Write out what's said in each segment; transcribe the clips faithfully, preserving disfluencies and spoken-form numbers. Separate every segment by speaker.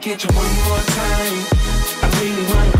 Speaker 1: catch you one more time. I really wanna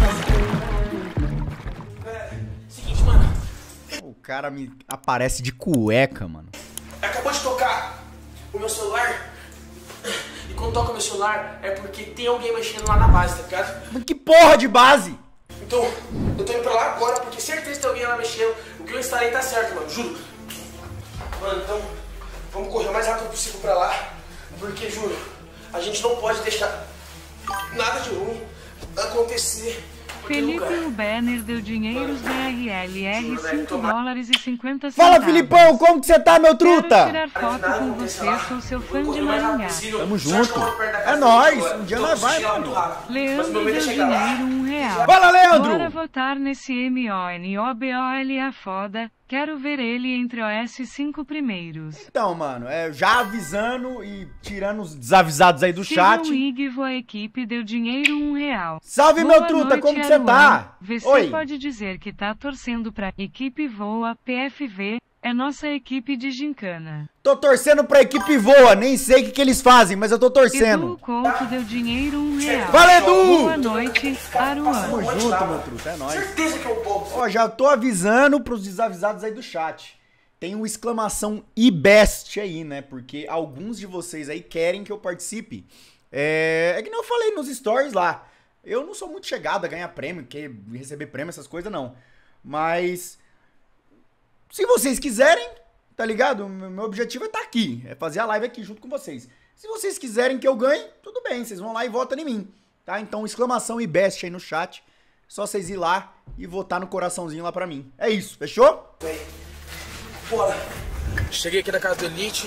Speaker 1: cross. Seguinte, mano.
Speaker 2: O cara me aparece de cueca, mano.
Speaker 1: Acabou de tocar o meu celular. E quando toca o meu celular é porque tem alguém mexendo lá na base, tá ligado?
Speaker 2: Mas que porra de base?
Speaker 1: Então, eu tô indo pra lá agora porque certeza que tem alguém lá mexendo. O que eu instalei tá certo, mano, juro. Mano, então, vamos correr o mais rápido possível pra lá. Porque, juro, a gente não pode deixar nada de ruim acontecer.
Speaker 3: Felipe o Banner deu dinheiros B R L R cinco dólares e cinquenta centavos.
Speaker 2: Fala, Filipão, como que você tá, meu truta?
Speaker 3: Quero tirar foto com você, sou seu fã de Maringá.
Speaker 2: Tamo junto. É nóis, um dia nós vai, mano.
Speaker 3: Leandro deu dinheiro, um real.
Speaker 2: Fala, Leandro!
Speaker 3: Bora votar nesse M O N O B O L A foda. Quero ver ele entre os cinco primeiros.
Speaker 2: Então, mano, é, já avisando e tirando os desavisados aí do
Speaker 3: Sigam
Speaker 2: chat.
Speaker 3: Igvo, a equipe deu dinheiro, um real.
Speaker 2: Salve,
Speaker 3: Boa
Speaker 2: meu truta,
Speaker 3: noite,
Speaker 2: como que você
Speaker 3: Aruan.
Speaker 2: tá?
Speaker 3: Você
Speaker 2: Oi.
Speaker 3: pode dizer que tá torcendo pra equipe Voa, P F V, é nossa equipe de gincana.
Speaker 2: Tô torcendo pra equipe Voa, nem sei o que, que eles fazem, mas eu tô
Speaker 3: Edu
Speaker 2: torcendo.
Speaker 3: Couto deu dinheiro, um real.
Speaker 2: Fala, Edu!
Speaker 3: Boa noite, Aruan.
Speaker 2: Tamo junto, meu truta, é nóis.
Speaker 1: Certeza que é o povo.
Speaker 2: Ó, já tô avisando pros desavisados aí do chat. Tem uma exclamação e best aí, né? Porque alguns de vocês aí querem que eu participe. É, é que nem eu falei nos stories lá. Eu não sou muito chegado a ganhar prêmio, que receber prêmio, essas coisas, não. Mas se vocês quiserem, tá ligado? Meu objetivo é estar aqui, é fazer a live aqui junto com vocês. Se vocês quiserem que eu ganhe, tudo bem, vocês vão lá e votam em mim, tá? Então, exclamação e best aí no chat. Só vocês ir lá e votar no coraçãozinho lá pra mim. É isso, fechou?
Speaker 1: Bora. Cheguei aqui na casa do Elite.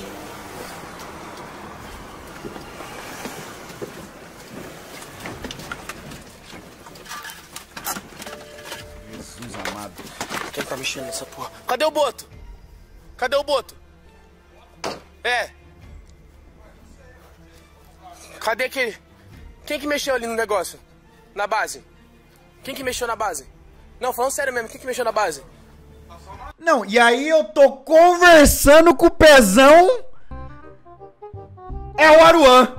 Speaker 2: Jesus amado.
Speaker 1: Quem tá mexendo nessa porra? Cadê o Boto? Cadê o Boto? É. Cadê aquele? Quem que mexeu ali no negócio? Na base? Quem que mexeu na base? Não, falando sério mesmo, quem que mexeu na base?
Speaker 2: Não, e aí eu tô conversando com o Pezão. É o Aruan.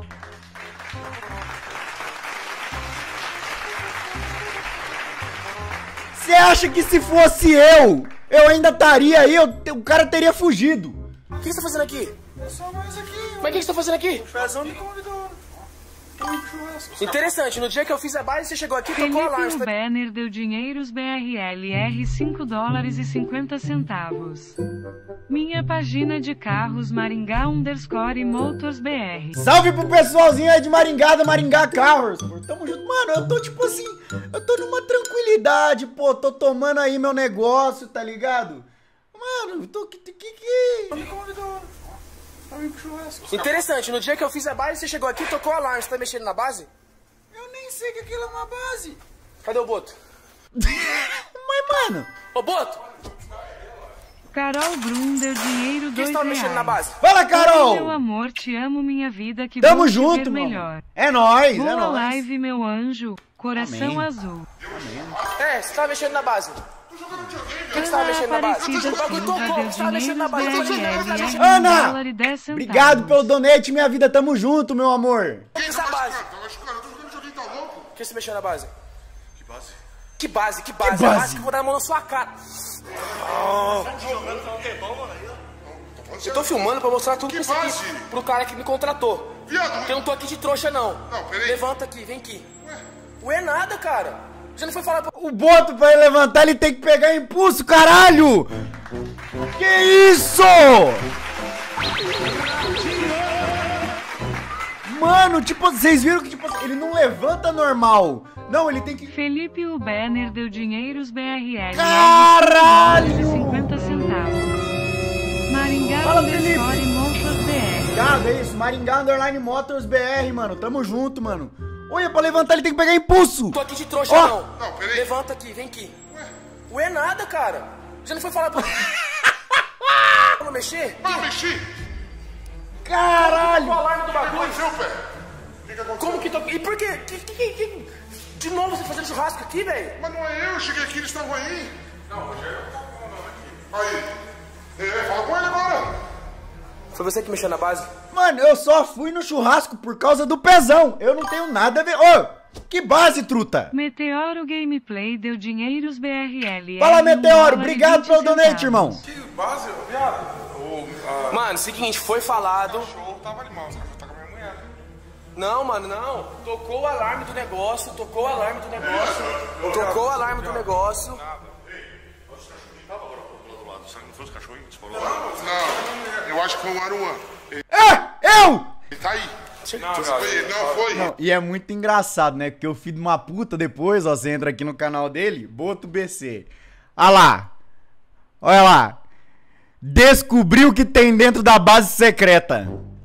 Speaker 2: Você acha que se fosse eu, eu ainda estaria aí, eu, o cara teria fugido.
Speaker 1: O que você tá fazendo aqui?
Speaker 4: É só mais aqui.
Speaker 1: Mas o que você tá fazendo aqui?
Speaker 4: O Pezão me convidou.
Speaker 1: Interessante, no dia que eu fiz a base, você chegou aqui e tocou a
Speaker 3: Felipe
Speaker 1: alarme.
Speaker 3: o Banner deu dinheiros B R L R cinco dólares e cinquenta centavos. Minha página de carros Maringá underscore Motors B R.
Speaker 2: Salve pro pessoalzinho aí de Maringá, da Maringá Carros. Pô, tamo junto. Mano, eu tô tipo assim, eu tô numa tranquilidade, pô. Tô tomando aí meu negócio, tá ligado? Mano, eu tô... Que, que, que...
Speaker 4: Me convidou. Pra vir pro churrasco.
Speaker 1: Interessante, no dia que eu fiz a base, você chegou aqui e tocou a alarme. Você tá mexendo na base?
Speaker 4: Eu nem sei que aquilo é uma base.
Speaker 1: Cadê o Boto?
Speaker 2: Mas, mano...
Speaker 1: Ô, Boto!
Speaker 3: Carol Brum deu dinheiro
Speaker 1: Quem
Speaker 3: dois
Speaker 1: você tava mexendo na
Speaker 3: reais.
Speaker 1: base?
Speaker 2: Fala,
Speaker 3: Meu
Speaker 2: Carol!
Speaker 3: amor, te amo, minha vida, que
Speaker 2: Tamo
Speaker 3: bom te
Speaker 2: junto,
Speaker 3: ver
Speaker 2: mano.
Speaker 3: melhor.
Speaker 2: É nóis,
Speaker 3: Boa
Speaker 2: é nóis.
Speaker 3: live, meu anjo, coração
Speaker 2: Amém.
Speaker 3: azul.
Speaker 1: É, você tava mexendo na base. O que você tava mexendo na base?
Speaker 3: Aparecida
Speaker 1: O bagulho
Speaker 3: Silva
Speaker 1: tocou,
Speaker 3: deu
Speaker 1: você tava mexendo na
Speaker 3: dinheiros
Speaker 1: base.
Speaker 3: B R L R
Speaker 2: Ana,
Speaker 3: um dólar e dez centavos.
Speaker 2: Obrigado pelo donate, minha vida. Tamo junto, meu amor.
Speaker 1: O que é essa base?
Speaker 4: Tá machucado, eu tô jogando videogame, tá louco?
Speaker 1: Por que você mexeu na base?
Speaker 4: Que base?
Speaker 1: Que base, que base?
Speaker 2: Que
Speaker 1: A
Speaker 2: base?
Speaker 1: base que eu vou dar a mão na sua cara. Eu tô filmando pra mostrar tudo
Speaker 4: Que
Speaker 1: isso aqui
Speaker 4: base?
Speaker 1: pro cara que me contratou.
Speaker 4: Viado,
Speaker 1: Eu não tô aqui de trouxa, não.
Speaker 4: Não, peraí.
Speaker 1: Levanta aqui, vem aqui.
Speaker 4: Ué?
Speaker 1: Ué, nada, cara. Já não foi falar pra...
Speaker 2: O Boto, pra ele levantar, ele tem que pegar impulso, caralho! Que isso? Mano, tipo, vocês viram que tipo, ele não levanta normal. Não, ele tem que...
Speaker 3: Felipe o Banner deu dinheiros B R L
Speaker 2: Caralho!
Speaker 3: R cinquenta centavos. Maringá
Speaker 2: Fala,
Speaker 3: underscore Motors B R.
Speaker 2: Obrigado, é isso. Maringá Underline Motors B R, mano. Tamo junto, mano. Olha, pra levantar ele tem que pegar impulso.
Speaker 1: Não tô aqui de trouxa,
Speaker 2: Ó.
Speaker 1: não.
Speaker 4: Não, peraí.
Speaker 1: Levanta aqui, vem aqui.
Speaker 4: Ué?
Speaker 1: Ué, nada, cara. Já não foi falar pra... pra não mexer?
Speaker 4: Não, mexi.
Speaker 2: Caralho!
Speaker 1: O alarme do
Speaker 4: O que
Speaker 1: bagulho.
Speaker 4: aconteceu, pé? O que que aconteceu?
Speaker 1: Como que tô... E por quê? Que, que, que, que... De novo você fazendo churrasco aqui, velho?
Speaker 4: Mas não é eu, eu cheguei aqui, eles estavam aí. Não, Rogério, eu tô falando aqui. Aí. É, fala com ele agora.
Speaker 1: Foi você que mexeu na base?
Speaker 2: Mano, eu só fui no churrasco por causa do pezão. Eu não tenho nada a ver. Ô, que base, truta?
Speaker 3: Meteoro Gameplay deu dinheiros B R L.
Speaker 2: Fala, Meteoro. Obrigado pelo donate, irmão.
Speaker 4: Que base, viado? O a...
Speaker 1: Mano, seguinte, foi falado...
Speaker 4: O cachorro tava animal, você tá com a minha mulher.
Speaker 1: Não, mano, não. Tocou o alarme do negócio, tocou o alarme do negócio. Tocou o alarme do negócio.
Speaker 4: Não foi os cachorrinhos que disparou lá? Não, eu acho que foi o Aruan. Ele
Speaker 2: É, eu!
Speaker 4: tá aí.
Speaker 1: Não,
Speaker 4: Foi ele, não foi.
Speaker 2: Não, e é muito engraçado, né? Porque o filho de uma puta depois, ó, você entra aqui no canal dele, Boto B C. Olha lá. Olha lá. Descobriu o que tem dentro da base secreta.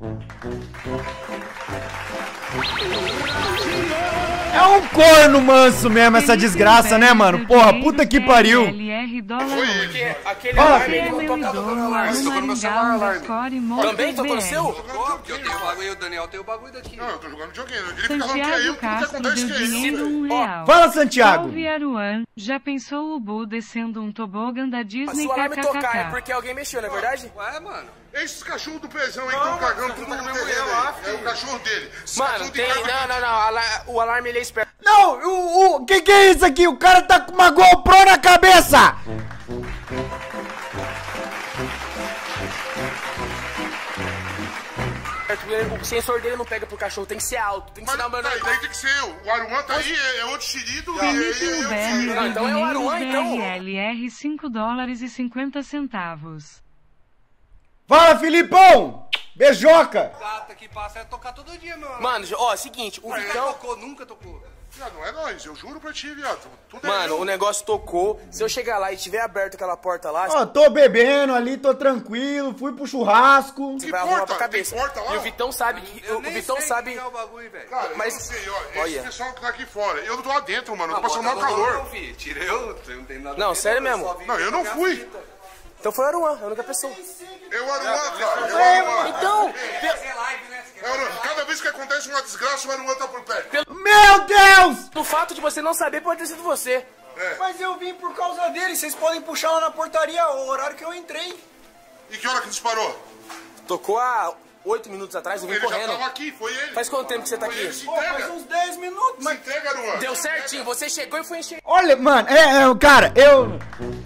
Speaker 2: É um corno manso mesmo essa desgraça, né, mano? Porra, puta que pariu.
Speaker 1: Porque aquele
Speaker 2: Fala,
Speaker 1: alarme
Speaker 2: filho.
Speaker 1: ele não tocava no alarme.
Speaker 5: Tocou no meu celular, alarme.
Speaker 1: Também tocou no seu?
Speaker 5: Porque eu tenho o bagulho, o Daniel tem o bagulho daqui.
Speaker 4: Não, eu tô jogando videogame. Ele fica falando que é eu,
Speaker 3: Santiago
Speaker 4: tudo que
Speaker 3: Castro
Speaker 4: acontece
Speaker 3: deu
Speaker 4: que é
Speaker 3: dinheiro
Speaker 4: eu.
Speaker 3: um real.
Speaker 2: Fala, Santiago.
Speaker 3: Salve Aruan, já pensou o Bu descendo um tobogã da
Speaker 1: Se
Speaker 3: Disney
Speaker 1: o alarme tocar é
Speaker 3: kkkk?
Speaker 1: porque alguém mexeu, não é verdade?
Speaker 5: Ué, mano.
Speaker 4: Esses cachorros do pezão aí estão cagando tudo no terreno aí. É o cachorro dele. Esses
Speaker 1: Mano,
Speaker 4: cachorros de
Speaker 1: tem...
Speaker 4: casa-
Speaker 1: Não, não, não. ala- O alarme ele é esperto.
Speaker 2: Não, o, o que que é isso aqui? O cara tá com uma GoPro na cabeça.
Speaker 1: O sensor dele não pega pro cachorro, tem que ser alto. Tem que
Speaker 4: Mas
Speaker 1: ser na
Speaker 4: tá aí, daí tem que ser eu. O Aruan tá aí, é, é outro xerido e
Speaker 3: Felipe
Speaker 4: é, é, é,
Speaker 3: Werner
Speaker 4: é,
Speaker 3: deu
Speaker 1: então é o
Speaker 3: dinheiros
Speaker 1: Aruan, então.
Speaker 3: B R L cinco dólares e cinquenta centavos.
Speaker 2: Fala, Filipão. Beijoca.
Speaker 5: Gata que passa é tocar todo dia, meu.
Speaker 1: Mano, ó, seguinte, o
Speaker 5: Nunca
Speaker 1: Vitão...
Speaker 5: tocou, nunca tocou.
Speaker 4: Viado, não é nóis, eu juro pra ti, viado. Tudo é
Speaker 1: Mano,
Speaker 4: eu.
Speaker 1: o negócio tocou. Se eu chegar lá e tiver aberto aquela porta lá,
Speaker 2: Ó, tô bebendo ali, tô tranquilo, fui pro churrasco.
Speaker 1: você
Speaker 4: Que
Speaker 1: vai arrumar
Speaker 4: porta?
Speaker 1: pra cabeça.
Speaker 4: Tem porta lá?
Speaker 1: E o Vitão sabe que...
Speaker 5: Eu
Speaker 1: O
Speaker 5: nem
Speaker 1: Vitão
Speaker 5: sei
Speaker 1: sabe...
Speaker 5: que é o bagulho, velho.
Speaker 4: Cara,
Speaker 1: Mas-
Speaker 4: eu não sei, ó. Esse
Speaker 1: Olha.
Speaker 4: pessoal que tá aqui fora, eu tô lá dentro, mano. Eu
Speaker 5: Ah,
Speaker 4: tô passando
Speaker 5: bota
Speaker 4: mal
Speaker 5: no
Speaker 4: calor.
Speaker 5: rolo, filho. Tira eu, eu não tenho nada a
Speaker 1: Não,
Speaker 5: ver,
Speaker 1: sério
Speaker 5: eu
Speaker 1: mesmo?
Speaker 5: só vim
Speaker 4: Não, eu não
Speaker 5: pegar
Speaker 4: fui.
Speaker 5: fita.
Speaker 1: Então foi o Aruan, a única pessoa.
Speaker 4: Eu, Aruan, cara. Eu, Aruan.
Speaker 1: Então,
Speaker 5: Fazer live, né?
Speaker 4: É, Aruan. Cada vez que acontece uma desgraça, o Aruan tá por perto.
Speaker 2: Meu Deus!
Speaker 1: o fato de você não saber pode ter sido você.
Speaker 2: Mas eu vim por causa dele, vocês podem puxar lá na portaria o horário que eu entrei.
Speaker 4: E que hora que disparou?
Speaker 1: Tocou há oito minutos atrás, eu vim
Speaker 4: Ele já
Speaker 1: correndo.
Speaker 4: tava aqui, foi ele.
Speaker 1: Faz quanto tempo que você tá
Speaker 4: Foi ele,
Speaker 1: aqui?
Speaker 4: se entrega.
Speaker 2: dez minutos.
Speaker 4: Se entrega, Aruan.
Speaker 1: Deu certinho, você chegou e foi encher.
Speaker 2: Olha, mano, é, é, cara, eu...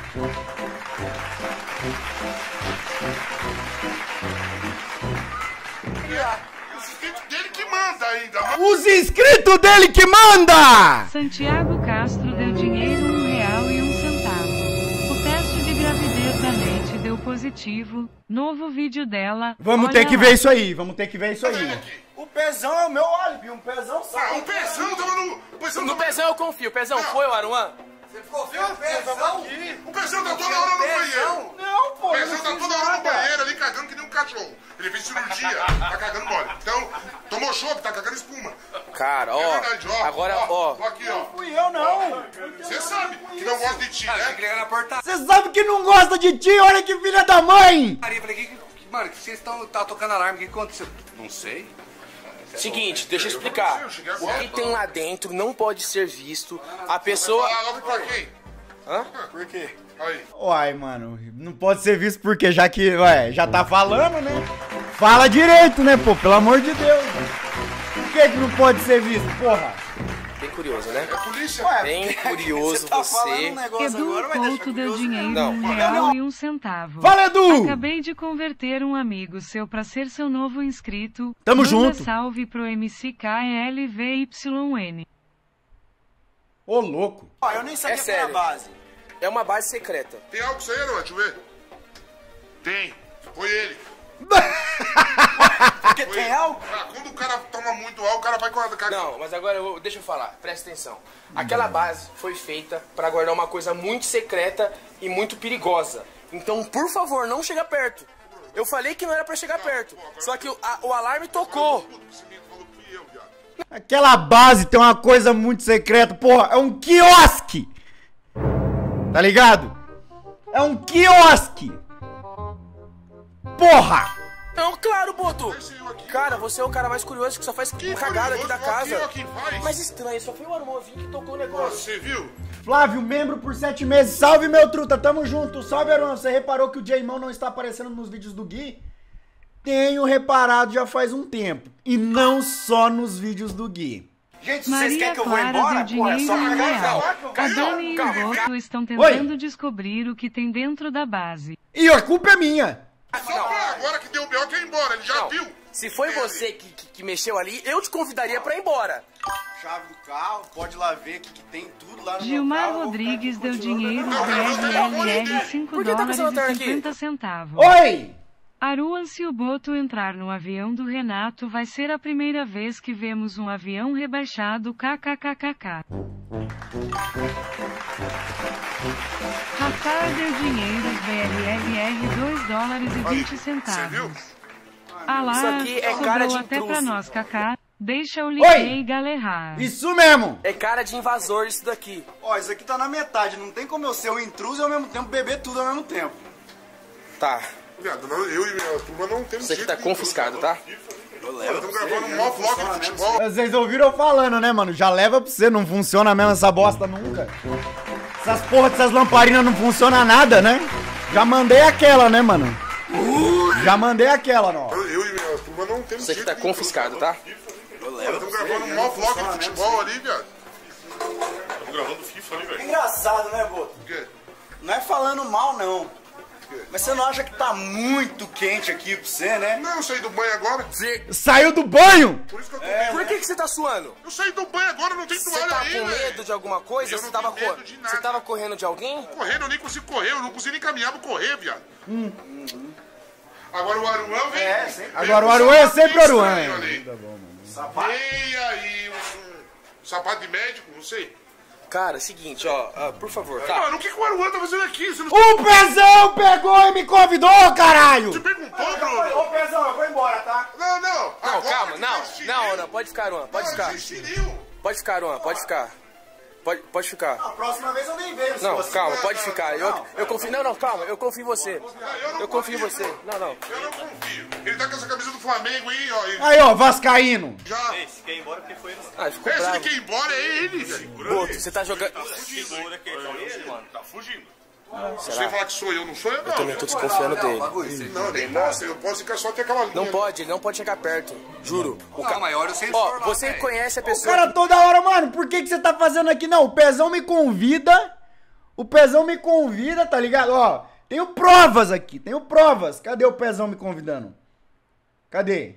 Speaker 4: O inscrito dele que manda ainda. Mas...
Speaker 2: Os inscritos dele que manda!
Speaker 3: Santiago Castro deu dinheiro um real e um centavo. O teste de gravidez da Leite deu positivo. Novo vídeo dela.
Speaker 2: Vamos
Speaker 3: olha
Speaker 2: ter que
Speaker 3: lá.
Speaker 2: ver isso aí, vamos ter que ver isso
Speaker 4: Cadê ele
Speaker 2: aí.
Speaker 4: aqui?
Speaker 2: O pezão é o meu álibi, um pezão
Speaker 4: Ah,
Speaker 2: sai.
Speaker 4: o pezão tava no... O pezão
Speaker 1: No
Speaker 4: tava...
Speaker 1: Pezão eu confio. Pezão, foi o Aruan?
Speaker 5: Você ficou vendo o pezão?
Speaker 4: O pezão tá toda hora no banheiro.
Speaker 2: Não, pô,
Speaker 4: O
Speaker 2: eu
Speaker 4: pezão
Speaker 2: não
Speaker 4: tá
Speaker 2: fiz
Speaker 4: toda hora no
Speaker 2: nada.
Speaker 4: banheiro ali cagando que nem um cachorro. Ele fez cirurgia, tá cagando mole. Então, tomou chope, tá cagando espuma.
Speaker 1: Cara,
Speaker 4: É
Speaker 1: ó.
Speaker 4: verdade, ó.
Speaker 1: Agora, ó.
Speaker 4: Aqui, ó.
Speaker 2: Fui eu, não.
Speaker 4: Você sabe que não gosta de ti,
Speaker 5: Cara, tem que
Speaker 4: né?
Speaker 5: ligar na portaria.
Speaker 2: Você sabe que não gosta de ti, olha que filha da mãe!
Speaker 5: Eu falei, que, que, mano, que vocês estão tá tocando alarme, o que aconteceu? Não sei.
Speaker 1: Seguinte, deixa eu explicar.
Speaker 4: Eu cheguei
Speaker 1: O
Speaker 4: agora.
Speaker 1: que tem lá dentro não pode ser visto. A pessoa.
Speaker 4: Falar logo pra quem?
Speaker 1: Hã?
Speaker 4: Por quê? Aí.
Speaker 2: Uai, mano, não pode ser visto porque já que, ué, já tá falando, né? Fala direito, né, pô, pelo amor de Deus. Por que que não pode ser visto, porra?
Speaker 1: Bem curioso, né?
Speaker 4: É polícia?
Speaker 1: Bem curioso você.
Speaker 3: Edu Couto deu dinheiro
Speaker 1: Não.
Speaker 3: um real e um centavo.
Speaker 2: Fala, Edu!
Speaker 3: Acabei de converter um amigo seu pra ser seu novo inscrito.
Speaker 2: Tamo
Speaker 3: Manda
Speaker 2: junto.
Speaker 3: salve pro M C K L V Y N.
Speaker 2: Ô, louco.
Speaker 6: Ó, eu nem sabia
Speaker 1: É
Speaker 6: que era
Speaker 1: sério.
Speaker 6: base.
Speaker 1: É uma base secreta.
Speaker 4: Tem algo isso aí, não? Deixa eu ver. Tem. Foi ele.
Speaker 6: Porque
Speaker 4: Foi
Speaker 6: tem
Speaker 4: ele.
Speaker 6: álcool?
Speaker 4: Ah, quando o cara toma muito álcool, o cara vai com a cara.
Speaker 1: Não, mas agora eu vou, deixa eu falar, presta atenção. Aquela base foi feita pra guardar uma coisa muito secreta e muito perigosa. Então, por favor, não chega perto. Eu falei que não era pra chegar perto. Só que o, a- o alarme tocou.
Speaker 4: Você me falou que fui eu, viado.
Speaker 2: Aquela base tem uma coisa muito secreta, porra, é um quiosque. Tá ligado? É um quiosque. Porra!
Speaker 1: Não, claro, Boto.
Speaker 4: Esse eu aqui.
Speaker 1: Cara, você é o cara mais curioso que só faz
Speaker 4: Que
Speaker 1: cagada aqui
Speaker 4: curioso,
Speaker 1: da
Speaker 4: aqui,
Speaker 1: casa.
Speaker 4: ó, quem faz?
Speaker 1: Mas estranho, só foi o Armovinho que tocou o negócio.
Speaker 4: Você viu?
Speaker 2: Flávio, membro por sete meses. Salve, meu truta, tamo junto. Salve, Aruan. Você reparou que o Jaymão não está aparecendo nos vídeos do Gui? Tenho reparado já faz um tempo. E não só nos vídeos do Gui.
Speaker 6: Gente, se vocês
Speaker 3: Maria
Speaker 6: querem que eu vou
Speaker 3: Clara
Speaker 6: embora,
Speaker 3: deu
Speaker 6: porra, é só
Speaker 3: dinheiro
Speaker 6: pegar e
Speaker 3: real.
Speaker 6: calma.
Speaker 3: A Dani e o Boto estão tentando descobrir o que tem dentro da base.
Speaker 2: E a culpa é minha.
Speaker 4: Só pra agora que deu o B O quer ir embora, ele já
Speaker 1: Não,
Speaker 4: viu.
Speaker 1: se foi você que, que, que mexeu ali, eu te convidaria pra ir embora.
Speaker 6: Chave do carro, pode ir lá ver o que, que tem tudo lá no
Speaker 3: Gilmar
Speaker 6: meu carro.
Speaker 3: Rodrigues deu dinheiro
Speaker 4: Não,
Speaker 3: B
Speaker 4: não, não, não,
Speaker 3: R L R
Speaker 4: não,
Speaker 3: cinco
Speaker 1: Por que tá com essa
Speaker 3: dólares
Speaker 1: lanterna
Speaker 3: e
Speaker 1: aqui?
Speaker 3: cinquenta centavos.
Speaker 2: Oi!
Speaker 3: Aruan, se o Boto entrar no avião do Renato, vai ser a primeira vez que vemos um avião rebaixado kkkk. Rafael deu dinheiro B R L R dois dólares e vinte
Speaker 4: Você viu?
Speaker 3: centavos. Ah lá,
Speaker 1: Isso aqui é
Speaker 3: sobrou
Speaker 1: cara de
Speaker 3: até
Speaker 1: intruso.
Speaker 3: pra nós, Kaká. Deixa o
Speaker 2: Oi!
Speaker 3: Liquei galerrar.
Speaker 2: Isso mesmo!
Speaker 1: É cara de invasor isso daqui.
Speaker 6: Ó, isso aqui tá na metade, não tem como eu ser um intruso e ao mesmo tempo beber tudo ao mesmo tempo.
Speaker 1: Tá,
Speaker 4: Viado, não, eu e minha turma não temos
Speaker 1: isso aqui
Speaker 4: jeito
Speaker 1: tá
Speaker 4: de-
Speaker 1: confiscado, tá?
Speaker 4: Estamos gravando um maior vlog de futebol.
Speaker 2: Vocês ouviram eu falando, né, mano? Já leva pra você, não funciona mesmo essa bosta nunca. Essas porra dessas lamparinas não funcionam nada, né? Já mandei aquela, né, mano? Já mandei aquela, não.
Speaker 4: Eu, eu e minha turma não temos
Speaker 1: Isso aqui
Speaker 4: jeito
Speaker 1: tá
Speaker 4: de-
Speaker 1: confiscado, tá?
Speaker 4: Estamos gravando um maior vlog de futebol ali, viado.
Speaker 7: Estamos gravando FIFA ali, velho.
Speaker 6: Engraçado, né, Boto?
Speaker 4: O quê?
Speaker 6: Não é falando mal, não. Mas você não acha que tá muito quente aqui pra você, né?
Speaker 4: Não, eu saí do banho agora.
Speaker 2: Saiu do banho?
Speaker 4: Por isso que eu tô
Speaker 1: Por que, que você tá suando?
Speaker 4: Eu saí do banho agora, não tem
Speaker 1: Você
Speaker 4: toalha
Speaker 1: tá
Speaker 4: aí,
Speaker 1: com
Speaker 4: velho.
Speaker 1: medo de alguma coisa?
Speaker 4: Eu
Speaker 1: Você
Speaker 4: não
Speaker 1: tava,
Speaker 4: tenho
Speaker 1: co-
Speaker 4: medo de nada.
Speaker 1: você tava correndo de alguém?
Speaker 4: Correndo, eu nem consigo correr, eu não consigo nem caminhar pra correr, viado. Agora o Aruan vem.
Speaker 6: É, sempre.
Speaker 2: Agora o Aruan é sempre o Aruan.
Speaker 4: Estranho ali.
Speaker 2: Tá bom, mano.
Speaker 6: Sapato.
Speaker 4: Vem aí, um, um sapato de médico, não sei.
Speaker 1: Cara, seguinte, ó, ah, por favor, tá?
Speaker 4: Mano, o que, que o Aruan tá fazendo aqui? Você não
Speaker 2: O Pezão pegou e me convidou, caralho!
Speaker 4: te perguntou, Bruno?
Speaker 6: Ô, Pezão, eu vou embora, tá?
Speaker 4: Não, não.
Speaker 1: Não,
Speaker 4: agora
Speaker 1: calma,
Speaker 4: que
Speaker 1: não,
Speaker 4: existiu.
Speaker 1: não, não, pode ficar, Aruan, pode
Speaker 4: Não,
Speaker 1: ficar.
Speaker 4: existiu.
Speaker 1: Pode ficar, Aruan, pode ficar. Pode, pode ficar.
Speaker 6: A próxima vez eu nem vejo. se
Speaker 1: Não,
Speaker 6: você-
Speaker 1: calma, pode ficar. Eu, eu confio. Não, não, calma, eu confio em você.
Speaker 4: não
Speaker 1: Eu confio em
Speaker 4: confio.
Speaker 1: você. Não, não.
Speaker 4: Eu não confio. Ele tá com essa camisa do Flamengo aí, ó. Ele
Speaker 2: Aí, ó, Vascaíno.
Speaker 4: já...
Speaker 7: Esse quer ir embora porque foi no...
Speaker 1: Ah, ele ficou
Speaker 4: Esse
Speaker 1: bravo.
Speaker 4: que quer ir embora é ele, velho.
Speaker 1: Boto, você tá jogando.
Speaker 7: Segura que ele, mano. Tá fugindo.
Speaker 4: Se você falar que sou eu, não sou eu, não.
Speaker 1: Também tô desconfiando dele.
Speaker 4: Não, nem posso. Eu posso ficar só até aquela linha.
Speaker 1: Não pode, ele não pode chegar perto. Juro. O
Speaker 5: Não,
Speaker 1: ca...
Speaker 5: mas olha o sensor
Speaker 1: Ó,
Speaker 5: lá,
Speaker 1: você
Speaker 5: velho.
Speaker 1: conhece a
Speaker 2: O
Speaker 1: pessoa.
Speaker 2: cara toda hora, mano, por que, que você tá fazendo aqui? Não, o Pezão me convida. O Pezão me convida, tá ligado? Ó, tenho provas aqui, tenho provas. Cadê o Pezão me convidando? Cadê?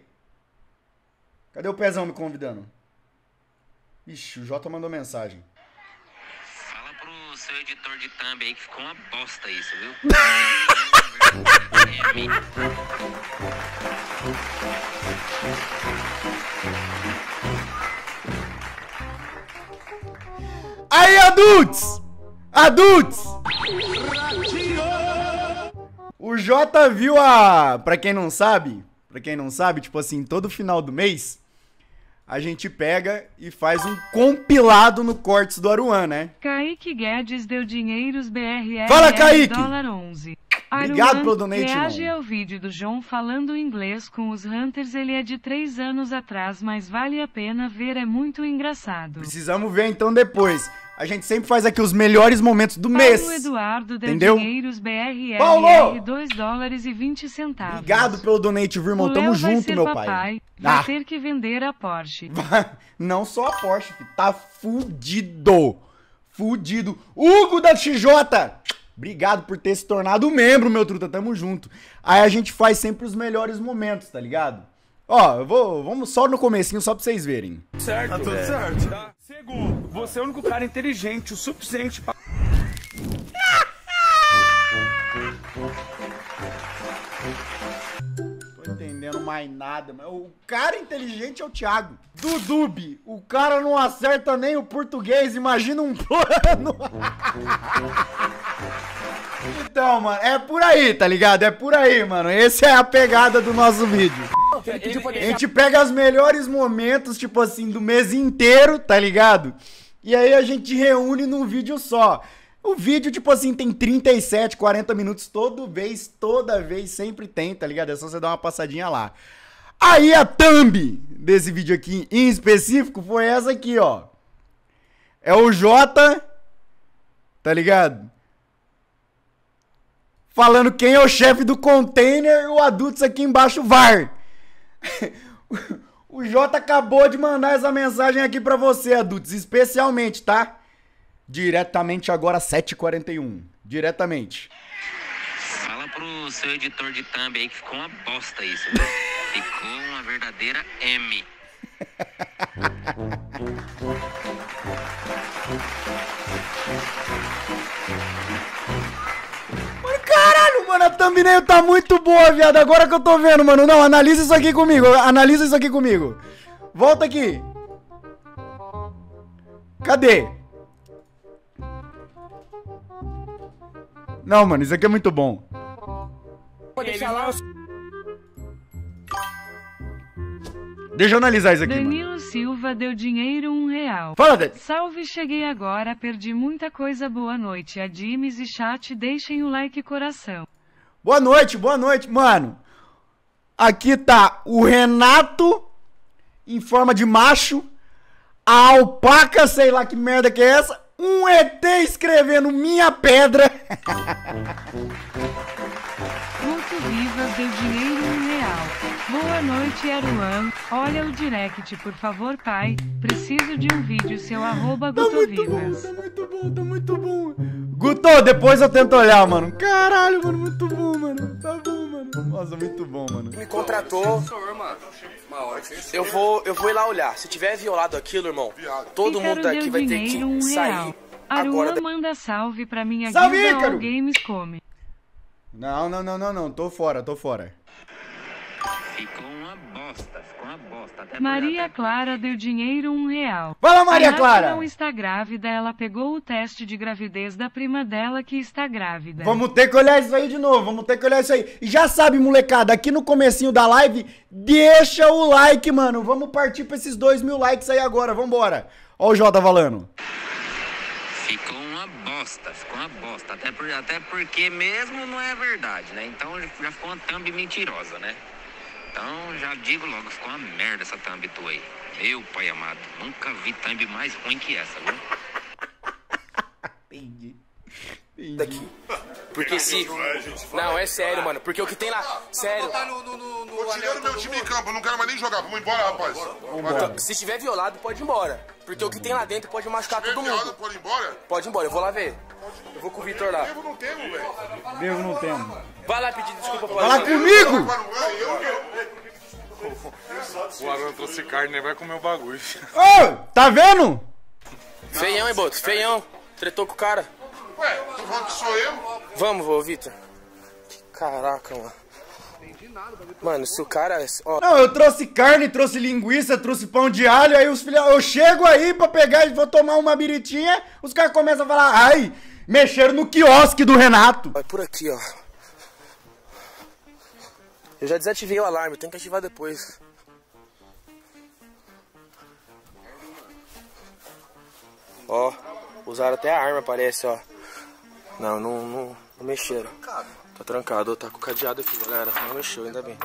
Speaker 2: Cadê o Pezão me convidando? Ixi, o Jota mandou mensagem.
Speaker 8: Fala pro seu editor de thumb aí que ficou uma bosta isso, viu? É, me-
Speaker 2: Aí, adultos! Adultos! O Jota viu a... Pra quem não sabe, pra quem não sabe, tipo assim, todo final do mês, a gente pega e faz um compilado no Cortes do Aruan, né?
Speaker 3: Kaique Guedes deu dinheiros B R L
Speaker 2: Fala, Kaique!
Speaker 3: dólar onze.
Speaker 2: Obrigado
Speaker 3: Aruan,
Speaker 2: pelo donate,
Speaker 3: reage
Speaker 2: irmão.
Speaker 3: ao vídeo do João falando inglês com os Hunters. Ele é de três anos atrás, mas vale a pena ver, é muito engraçado.
Speaker 2: Precisamos ver então depois. A gente sempre faz aqui os melhores momentos do
Speaker 3: Paulo
Speaker 2: mês.
Speaker 3: Eduardo deu
Speaker 2: Entendeu?
Speaker 3: dinheiros B R L
Speaker 2: Paulo!
Speaker 3: R dois dólares e vinte centavos.
Speaker 2: Obrigado pelo donate, viu, irmão?
Speaker 3: O
Speaker 2: Tamo
Speaker 3: Léo vai
Speaker 2: junto,
Speaker 3: ser
Speaker 2: meu
Speaker 3: papai,
Speaker 2: pai.
Speaker 3: vai
Speaker 2: Ah,
Speaker 3: ter que vender a Porsche.
Speaker 2: não só a Porsche, filho. Tá fudido. Fudido. Hugo da X J. Obrigado por ter se tornado membro, meu truta. Tamo junto. Aí a gente faz sempre os melhores momentos, tá ligado? Ó, eu vou, vamos só no comecinho, só pra vocês verem.
Speaker 9: Certo, tá tudo certo. Tá. Segundo, você é o único cara inteligente o suficiente pra...
Speaker 2: Tô entendendo mais nada, mas o cara inteligente é o Thiago. Dudube, o cara não acerta nem o português, imagina um plano. Então, mano, é por aí, tá ligado? É por aí, mano. Essa é a pegada do nosso vídeo. A gente pega os melhores momentos, tipo assim, do mês inteiro, tá ligado? E aí a gente reúne num vídeo só. O vídeo, tipo assim, tem trinta e sete, quarenta minutos toda vez, toda vez, sempre tem, tá ligado? É só você dar uma passadinha lá. Aí a thumb desse vídeo aqui, em específico, foi essa aqui, ó. É o Jota, tá ligado? falando quem é o chefe do container, o Adultos aqui embaixo, V A R. O Jota acabou de mandar essa mensagem aqui pra você, Adultos, especialmente, tá? Diretamente agora, sete e quarenta e um. Diretamente.
Speaker 8: Fala pro seu editor de thumb aí que ficou uma bosta isso, viu? Ficou uma verdadeira M.
Speaker 2: Mano, caralho, mano, a thumbnail tá muito boa, viado. Agora que eu tô vendo, mano. Não, analisa isso aqui comigo. Analisa isso aqui comigo. Volta aqui. Cadê? Não, mano, isso aqui é muito bom. Deixa eu analisar isso aqui,
Speaker 3: Danilo
Speaker 2: mano.
Speaker 3: Silva deu dinheiro um real.
Speaker 2: Fala, Dani.
Speaker 3: Salve, cheguei agora, perdi muita coisa. Boa noite, Adimes e chat, deixem o like e coração.
Speaker 2: Boa noite, boa noite, mano. Aqui tá o Renato em forma de macho, a alpaca, sei lá que merda que é essa, um E T escrevendo minha pedra.
Speaker 3: Guto Vivas deu dinheiro um real. Boa noite, Aruan. Olha o direct, por favor, pai. Preciso de um vídeo, seu arroba
Speaker 2: Tá
Speaker 3: Guto
Speaker 2: muito bom,
Speaker 3: Vivas.
Speaker 2: tá muito bom, tá muito bom. Guto, depois eu tento olhar, mano. Caralho, mano, muito bom, mano. Tá bom, mano. Nossa, muito bom, mano.
Speaker 1: Me contratou. Eu vou, eu vou ir lá olhar. Se tiver violado aquilo, irmão, todo
Speaker 3: Ícaro
Speaker 1: mundo daqui
Speaker 3: deu
Speaker 1: vai ter
Speaker 3: dinheiro um
Speaker 1: que
Speaker 3: real.
Speaker 1: sair.
Speaker 3: Aruan
Speaker 1: Agora.
Speaker 3: manda salve pra minha
Speaker 2: Salve,
Speaker 3: guilda
Speaker 2: Ícaro!
Speaker 3: All Games Come.
Speaker 2: Não, não, não, não, não. Tô fora, tô fora.
Speaker 8: Ficou uma bosta, ficou uma bosta. Até
Speaker 3: Maria
Speaker 8: até-
Speaker 3: Clara deu dinheiro um real.
Speaker 2: Fala, Maria
Speaker 3: A Nath
Speaker 2: Clara.
Speaker 3: não está grávida, ela pegou o teste de gravidez da prima dela que está grávida.
Speaker 2: Vamos ter que olhar isso aí de novo, vamos ter que olhar isso aí. E já sabe, molecada, aqui no comecinho da live, deixa o like, mano. Vamos partir pra esses dois mil likes aí agora, vambora. Ó o Jota falando.
Speaker 8: Ficou uma bosta, ficou uma bosta. Até, por, até porque mesmo não é verdade, né? Então já ficou uma thumb mentirosa, né? Então já digo logo, ficou uma merda essa thumb tua aí. Meu pai amado, nunca vi thumb mais ruim que essa, viu?
Speaker 2: Entendi.
Speaker 1: Daqui. Porque se. Não, é sério, mano. Porque o que tem lá. Sério.
Speaker 5: Tá no, no, no, no
Speaker 4: Tô tirando meu time em campo, eu não quero mais nem jogar. Vamos embora, rapaz.
Speaker 1: Então, se tiver violado, pode ir embora. Porque o que tem lá dentro pode machucar todo mundo.
Speaker 4: Pode ir embora?
Speaker 1: Pode ir embora, eu vou lá ver. Eu vou com o Vitor lá.
Speaker 4: Eu não tenho, velho.
Speaker 2: Devo não temos.
Speaker 1: Vai lá pedir desculpa pra
Speaker 2: Fala comigo!
Speaker 7: O Aran trouxe carne, né? Vai comer o bagulho.
Speaker 2: Ô, tá vendo?
Speaker 1: Feião, hein, Boto? Feião. Tretou com o cara.
Speaker 4: Ué, tu falando que sou eu?
Speaker 1: Vamos, vô, Vitor. Caraca, mano. Mano, se o cara. Ó,
Speaker 2: Não, eu trouxe carne, trouxe linguiça, trouxe pão de alho, aí os filhos. Eu chego aí pra pegar e vou tomar uma biritinha, os caras começam a falar, ai, mexeram no quiosque do Renato.
Speaker 1: vai por aqui, ó. Eu já desativei o alarme, tem que ativar depois. Ó, usaram até a arma, parece, ó. Não, não, não, não mexeram. Tá trancado, tá com o cadeado aqui, galera. Não mexeu, ainda bem.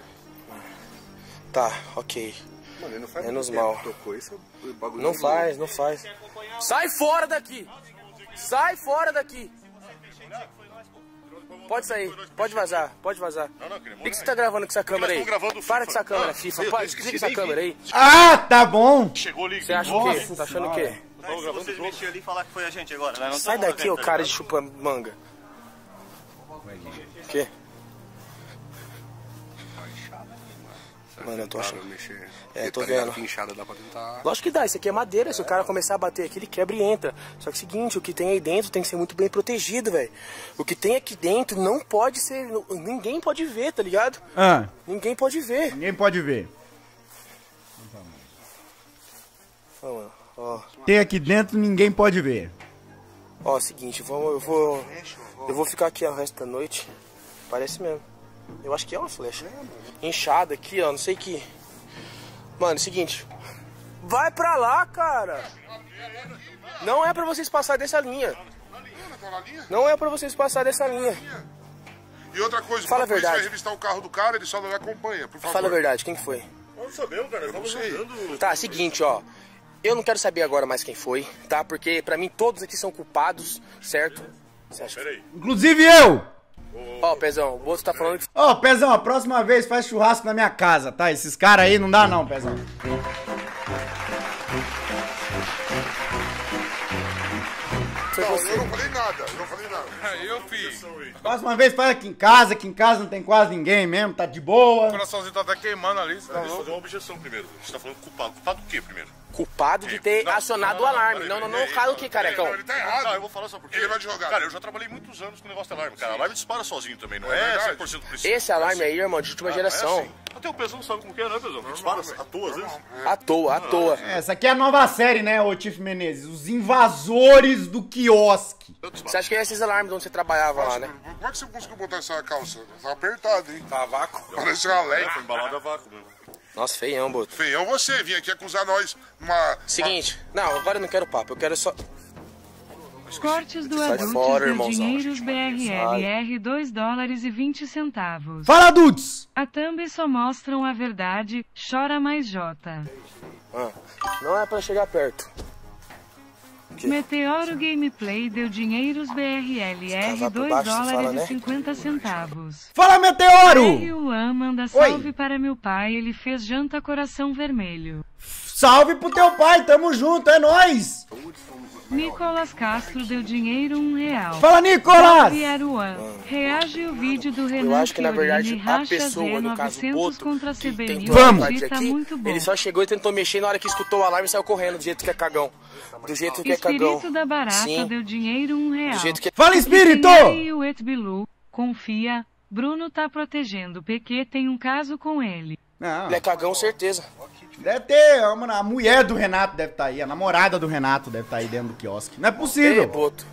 Speaker 1: Tá, ok. Menos mal. Não faz, não faz. Sai fora daqui! Sai fora daqui! Pode sair, pode vazar, pode vazar. O que, que você tá gravando com essa câmera aí? Para com essa câmera, FIFA. Para, desliga essa câmera aí.
Speaker 2: Ah, tá bom.
Speaker 7: Chegou ali.
Speaker 1: Você acha o quê? Tá achando o quê?
Speaker 7: Se vocês mexerem ali e falar que foi a gente agora. Né? Não
Speaker 1: Sai
Speaker 7: tamo
Speaker 1: daqui, ô
Speaker 7: tá
Speaker 1: cara
Speaker 7: ligado?
Speaker 1: de chupa manga. O quê? Mano, eu tô achando. É, tô vendo. Lógico que dá, isso aqui é madeira. Se o cara começar a bater aqui, ele quebra e entra. Só que é o seguinte, o que tem aí dentro tem que ser muito bem protegido, velho. O que tem aqui dentro não pode ser. Ninguém pode ver, tá ligado?
Speaker 2: Ah,
Speaker 1: Ninguém pode ver.
Speaker 2: ninguém pode ver.
Speaker 1: Ó, mano, ó.
Speaker 2: Tem aqui dentro, ninguém pode ver.
Speaker 1: Ó, seguinte, vamos, eu vou. Eu vou ficar aqui ó, o resto da noite. Parece mesmo. Eu acho que é uma flecha. Inchada aqui, ó, não sei que. Mano, seguinte. Vai pra lá, cara! Não é pra vocês passar dessa linha. Não é pra vocês passar dessa linha.
Speaker 4: E outra coisa,
Speaker 1: Fala a
Speaker 4: quando a polícia
Speaker 1: verdade.
Speaker 4: vai revistar o carro do cara, ele só não acompanha, por favor.
Speaker 1: Fala a verdade, quem que foi?
Speaker 7: Não sabemos, cara. Estamos andando.
Speaker 1: Tá, seguinte, ó. Eu não quero saber agora mais quem foi, tá? Porque pra mim todos aqui são culpados, certo? Você acha?
Speaker 7: Peraí.
Speaker 2: Inclusive eu.
Speaker 1: Ó, oh, Pezão, o Boto tá falando que...
Speaker 2: Ó, oh, Pezão, a próxima vez faz churrasco na minha casa, tá? Esses caras aí não dá não, Pezão.
Speaker 4: Não, eu não falei nada, eu não falei nada.
Speaker 7: Eu fiz.
Speaker 2: Próxima vez faz aqui em casa, aqui em casa não tem quase ninguém mesmo, tá de boa.
Speaker 7: O coraçãozinho tá até queimando ali, você tá
Speaker 10: Deixa eu
Speaker 7: louco?
Speaker 10: fazer uma objeção primeiro. Você tá falando culpado. Culpado do quê primeiro?
Speaker 1: Culpado de ter
Speaker 10: Não,
Speaker 1: acionado
Speaker 10: não,
Speaker 1: o alarme.
Speaker 10: peraí,
Speaker 1: Não, não, não,
Speaker 10: peraí,
Speaker 1: cara, o que, carecão?
Speaker 4: Ele tá errado.
Speaker 10: Não, eu vou falar só porque...
Speaker 4: Ele vai advogado.
Speaker 10: Cara, eu já trabalhei muitos anos com o negócio de alarme, cara. Alarme dispara sozinho também, não é,
Speaker 4: É verdade.
Speaker 10: cem por cento preciso.
Speaker 1: Esse alarme aí, irmão, de última
Speaker 10: Ah,
Speaker 1: geração.
Speaker 10: É assim. Até o Pezão sabe como que é, né, Pezão? Dispara à toa, às vezes.
Speaker 1: À toa, à toa.
Speaker 2: É, essa aqui é a nova série, né, ô Tiff Menezes? Os invasores do quiosque.
Speaker 1: Você acha que é esses alarmes onde você trabalhava lá, né?
Speaker 4: Como é que você conseguiu botar essa calça? Tá apertado, hein?
Speaker 7: Tá vácuo.
Speaker 4: Parece uma lei.
Speaker 10: Foi embalado a vácuo mesmo.
Speaker 1: Nossa, feião, Boto.
Speaker 4: Feião você, vinha aqui acusar nós numa...
Speaker 1: Seguinte, não, agora eu não quero papo, eu quero só...
Speaker 3: Cortes do
Speaker 1: Sai
Speaker 3: Adultos
Speaker 1: fora,
Speaker 3: do
Speaker 1: irmãozão.
Speaker 3: Dinheiros B R L R dois dólares e vinte centavos.
Speaker 2: Fala, adultos!
Speaker 3: A thumb só mostram a verdade, chora mais Jota.
Speaker 1: Ah, não é pra chegar perto.
Speaker 3: Meteoro Gameplay deu Dinheiros B R L R
Speaker 1: Tava por
Speaker 3: dois
Speaker 1: baixo, você
Speaker 3: dólares
Speaker 1: fala, né?
Speaker 3: e cinquenta centavos.
Speaker 2: Fala, Meteoro!
Speaker 3: R. Luan manda salve para meu pai, ele fez janta coração vermelho.
Speaker 2: Salve pro teu pai, tamo junto, é nóis!
Speaker 3: Nicolas Castro deu dinheiro um real.
Speaker 2: Fala, Nicolas!
Speaker 3: Salve, Aruan. Reage o vídeo do Renan
Speaker 1: acho que, na verdade,
Speaker 3: Fiorini,
Speaker 1: a
Speaker 3: racha
Speaker 1: pessoa,
Speaker 3: Z
Speaker 1: no caso, o
Speaker 3: novecentos
Speaker 1: Boto,
Speaker 3: contra
Speaker 1: que
Speaker 3: C B mil.
Speaker 1: tentou
Speaker 2: Vamos.
Speaker 1: invadir
Speaker 3: Tá
Speaker 1: aqui,
Speaker 3: muito bom.
Speaker 1: ele só chegou e tentou mexer, na hora que escutou o alarme saiu correndo, do jeito que é cagão. Do jeito que é cagão.
Speaker 3: Espírito da Barata
Speaker 1: Sim.
Speaker 3: deu dinheiro um real.
Speaker 1: Do jeito que é...
Speaker 2: Fala, Espírito!
Speaker 3: E o Etbilu, confia, Bruno tá protegendo, P Q tem um caso com ele.
Speaker 2: Não,
Speaker 1: Ele é cagão, certeza.
Speaker 2: deve ter, mano, a mulher do Renato deve estar aí, a namorada do Renato deve estar aí dentro do quiosque. Não é
Speaker 1: Ei,
Speaker 2: possível.
Speaker 1: Boto.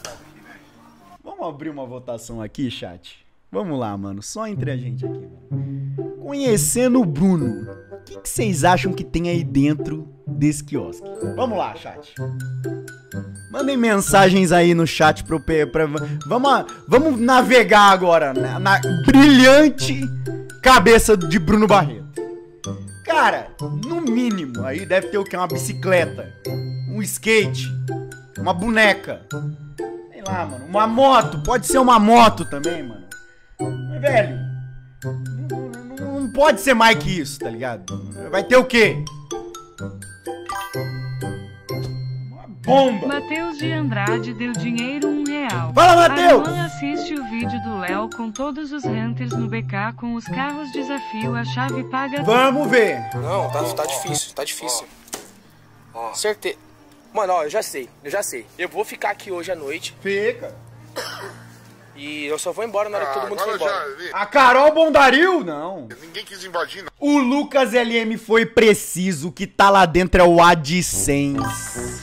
Speaker 2: Vamos abrir uma votação aqui, chat? Vamos lá, mano, só entre a gente aqui, mano. Conhecendo o Bruno, o que que vocês acham que tem aí dentro desse quiosque? Vamos lá, chat. Mandem mensagens aí no chat pro P. Pra, vamos, a- vamos navegar agora na, na brilhante cabeça de Bruno Barreto. Cara, no mínimo, aí deve ter o quê? Uma bicicleta, um skate, uma boneca. Sei lá, mano. Uma moto. Pode ser uma moto também, mano. Mas, velho, não, não- não pode ser mais que isso, tá ligado? Vai ter o quê? Uma bomba.
Speaker 3: Matheus de Andrade deu dinheiro um real.
Speaker 2: Fala, Matheus!
Speaker 3: Aruan assiste o vídeo do Léo com todos os hunters no B K com os carros desafio, a chave paga...
Speaker 2: Vamos ver.
Speaker 1: Não, tá, tá difícil, tá difícil. Certeza. Mano, ó, eu já sei, eu já sei. Eu vou ficar aqui hoje à noite
Speaker 2: Fica.
Speaker 1: e eu só vou embora na hora que todo mundo for
Speaker 4: agora
Speaker 1: embora.
Speaker 4: já vi.
Speaker 2: A Carol Bondaril? Não.
Speaker 4: Ninguém quis invadir, não.
Speaker 2: O Lucas L M foi preciso. O que tá lá dentro é o AdSense.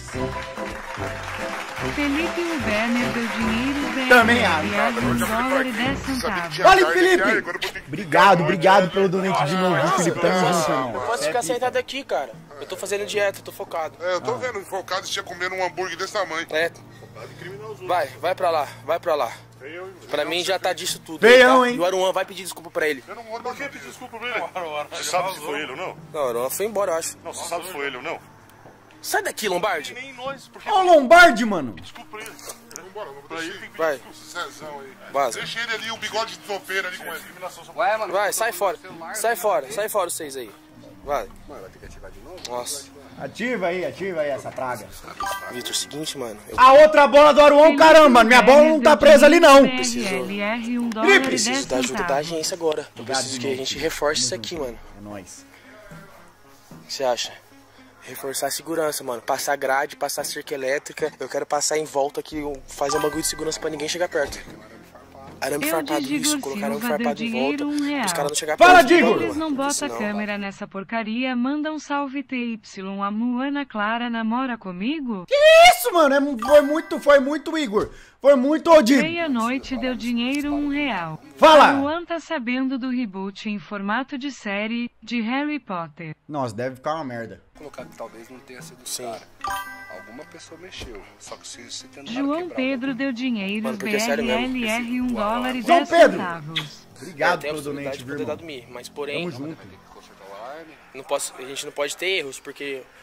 Speaker 3: Felipe Werner deu dinheiro B R L
Speaker 2: Também acho.
Speaker 3: R um dólar e dez centavos.
Speaker 2: Olha, Felipe! Obrigado, obrigado pelo donate de novo, viu, Felipe? Tamo junto,
Speaker 1: Eu
Speaker 2: irmão.
Speaker 1: posso ficar sentado aqui, cara. Eu tô fazendo dieta, eu tô focado.
Speaker 4: É, eu tô vendo focado, você tinha comendo um hambúrguer desse tamanho.
Speaker 1: É. Vai, vai pra lá, vai pra lá. Pra mim já tá disso tudo.
Speaker 2: Feião,
Speaker 1: tá?
Speaker 2: hein?
Speaker 1: E o Aruan vai pedir desculpa pra ele.
Speaker 4: Eu não vou
Speaker 10: Por que pedir desculpa pra ele? Você sabe se foi ele ou não?
Speaker 1: Não, o Aruan foi embora, eu acho.
Speaker 10: Não, você sabe se foi ele ou não?
Speaker 1: Sai daqui, Lombardi.
Speaker 10: Nem nós, porque
Speaker 2: Ó o Lombardi, mano.
Speaker 10: desculpa pra ele.
Speaker 4: Vambora, vamos pra ele.
Speaker 1: Vai,
Speaker 4: Zezão aí.
Speaker 1: vaza.
Speaker 4: Deixa ele ali, o bigode de topeira ali com ele.
Speaker 5: Ué, mano.
Speaker 1: Vai, sai fora. Sai fora, sai fora vocês aí. Vai.
Speaker 5: Mano, vai ter que ativar de novo?
Speaker 1: Nossa.
Speaker 2: Ativa aí, ativa aí essa praga.
Speaker 1: Vitor, seguinte, mano. Eu...
Speaker 2: A outra bola do Aruão, caramba, minha bola não tá presa ali, não.
Speaker 3: L R um dólar
Speaker 1: Eu
Speaker 3: e dez
Speaker 1: preciso da ajuda da
Speaker 3: centavos.
Speaker 1: agência agora. Eu preciso que a gente reforce isso aqui, mano.
Speaker 2: É nóis.
Speaker 1: O que você acha? Reforçar a segurança, mano. Passar grade, passar cerca elétrica. Eu quero passar em volta aqui, fazer um bagulho de segurança pra ninguém chegar perto. Arame
Speaker 3: Eu
Speaker 1: farpado,
Speaker 3: de
Speaker 1: isso.
Speaker 3: Digor
Speaker 1: Colocar arame
Speaker 3: Silva deu
Speaker 1: farpado em volta.
Speaker 3: dinheiro um real.
Speaker 1: Os caras não chegar
Speaker 2: Fala,
Speaker 1: perto.
Speaker 2: Digor!
Speaker 3: Eles não
Speaker 1: Porque
Speaker 3: bota a
Speaker 1: senão-
Speaker 3: câmera nessa porcaria, manda um salve T Y. A Moana Clara namora comigo?
Speaker 2: Isso, mano, é, mu- foi muito, foi muito, Igor. Foi muito Odigo.
Speaker 3: Meia-noite deu dinheiro um real.
Speaker 2: Fala!
Speaker 3: A Luan tá sabendo do reboot em formato de série de Harry Potter.
Speaker 2: Nossa, deve ficar uma merda.
Speaker 5: Colocar que talvez não tenha sido o
Speaker 1: Sim.
Speaker 5: cara. Alguma pessoa mexeu. Só que se você tentar
Speaker 3: João
Speaker 5: quebrar
Speaker 3: Pedro
Speaker 5: o
Speaker 3: deu dinheiro
Speaker 1: Mano, porque
Speaker 3: B
Speaker 1: é sério
Speaker 3: R
Speaker 1: mesmo,
Speaker 3: L R um dólar e
Speaker 2: João
Speaker 3: dez
Speaker 2: Pedro!
Speaker 3: centavos.
Speaker 2: Obrigado
Speaker 1: Eu tenho a
Speaker 2: pelo
Speaker 1: possibilidade
Speaker 2: donate,
Speaker 1: de
Speaker 2: viu,
Speaker 1: poder dar
Speaker 2: irmão?
Speaker 1: dormir, mas porém,
Speaker 2: Tamo junto.
Speaker 5: consertar o alarme.
Speaker 1: não posso, a gente não pode ter erros, porque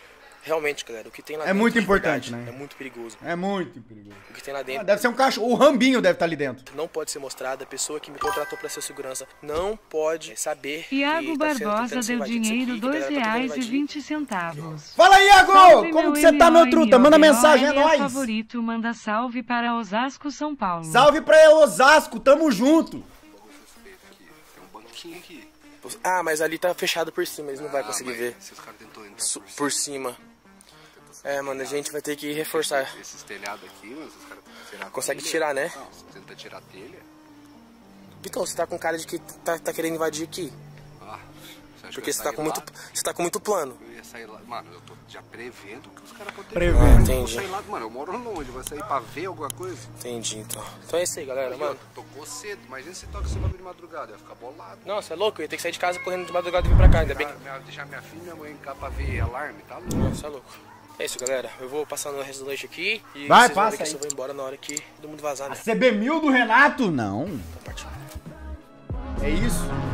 Speaker 1: Realmente, galera, o que tem lá
Speaker 2: É
Speaker 1: dentro...
Speaker 2: muito
Speaker 1: de
Speaker 2: importante,
Speaker 1: verdade,
Speaker 2: né?
Speaker 1: É muito perigoso.
Speaker 2: É muito perigoso.
Speaker 1: O que tem lá
Speaker 2: Ah,
Speaker 1: dentro
Speaker 2: deve ser um cachorro. O Rambinho deve estar ali dentro.
Speaker 1: não pode ser mostrado. A pessoa que me contratou pra ser segurança não pode saber
Speaker 3: Iago
Speaker 1: que tá sendo
Speaker 3: Barbosa
Speaker 1: tentando ser
Speaker 3: deu
Speaker 1: invadido isso
Speaker 3: dinheiro
Speaker 1: aqui, que a
Speaker 3: dois
Speaker 1: galera tá tentando
Speaker 3: reais e
Speaker 1: invadir.
Speaker 3: vinte centavos.
Speaker 2: Fala aí, Iago!
Speaker 3: Salve,
Speaker 2: Como
Speaker 3: meu
Speaker 2: que você tá, meu truta? Manda
Speaker 3: M O N O
Speaker 2: mensagem, é
Speaker 3: L
Speaker 2: nóis.
Speaker 3: favorito, manda salve para Osasco, São Paulo.
Speaker 2: Salve pra Osasco, tamo junto.
Speaker 5: Tem um banquinho aqui.
Speaker 1: Ah, mas ali tá fechado por cima, eles não vão conseguir
Speaker 5: mas
Speaker 1: ver.
Speaker 5: Se os caras tentou entrar
Speaker 1: Su-
Speaker 5: por,
Speaker 1: por cima. É, mano, a gente vai ter que reforçar.
Speaker 5: esses telhados aqui, mano, se os caras tirar a
Speaker 1: Consegue
Speaker 5: telha-
Speaker 1: tirar, né?
Speaker 5: Não, você tenta tirar a telha.
Speaker 1: Vitão, você tá com cara de que tá, tá querendo invadir aqui.
Speaker 5: Ah, você acha
Speaker 1: Porque
Speaker 5: que eu
Speaker 1: você
Speaker 5: ia
Speaker 1: tá
Speaker 5: sair
Speaker 1: com muito,
Speaker 5: lá?
Speaker 1: você tá com muito plano.
Speaker 5: Eu ia sair lá. Mano, eu tô já prevendo que os caras podem
Speaker 2: Prevendo.
Speaker 5: Eu vou
Speaker 1: Entendi.
Speaker 5: sair lá, mano, eu moro longe, vai sair pra ver alguma coisa.
Speaker 1: Entendi, então. Então é isso aí, galera, mano.
Speaker 5: Tocou cedo, imagina se toca esse bagulho de madrugada, eu ia ficar bolado.
Speaker 1: Não, você é louco? Eu ia ter que sair de casa correndo de madrugada e vir pra cá, ainda bem que...
Speaker 5: Minha- deixar minha filha e minha mãe cá pra ver alarme, tá louco?
Speaker 1: Não, você é louco. É isso, galera. Eu vou passar no resto do lanche aqui. E
Speaker 2: Vai,
Speaker 1: vocês vão ver
Speaker 2: passa
Speaker 1: que
Speaker 2: aí.
Speaker 1: eu vou embora na hora que todo mundo vazar, né?
Speaker 2: C B mil do Renato? Não.
Speaker 1: Então, partiu.
Speaker 2: É isso?